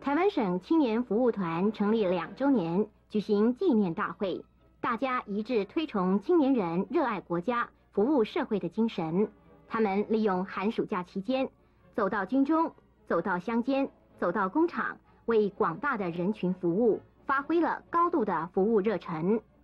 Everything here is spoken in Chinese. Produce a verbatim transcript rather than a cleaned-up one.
台湾省青年服务团成立两周年，举行纪念大会，大家一致推崇青年人热爱国家、服务社会的精神。他们利用寒暑假期间，走到军中，走到乡间，走到工厂，为广大的人群服务，发挥了高度的服务热忱。